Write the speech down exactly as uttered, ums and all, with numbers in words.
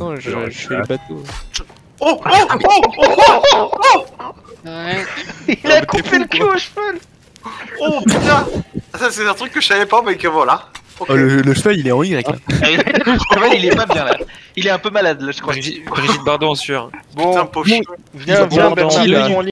l'instant, je, je fais le bateau. Oh oh oh oh oh oh Ouais. Il a coupé le cul au cheval. oh putain. Ça c'est un truc que je savais pas mais que voilà. Ok. Oh, le, le cheval il est en Y là. Le cheval il est pas bien là. Il est un peu malade là je crois. Brigitte, Brigitte Bardot en sueur. Putain Bon, pauvre chien. viens, viens Bordel, Bernard, là. mets-toi en ligne.